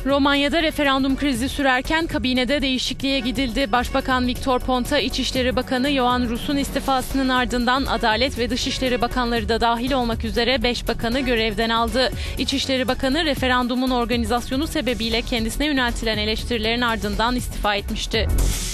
Romanya'da referandum krizi sürerken kabinede değişikliğe gidildi. Başbakan Victor Ponta, İçişleri Bakanı Ioan Rus'un istifasının ardından Adalet ve Dışişleri Bakanları da dahil olmak üzere 5 bakanı görevden aldı. İçişleri Bakanı referandumun organizasyonu sebebiyle kendisine yöneltilen eleştirilerin ardından istifa etmişti.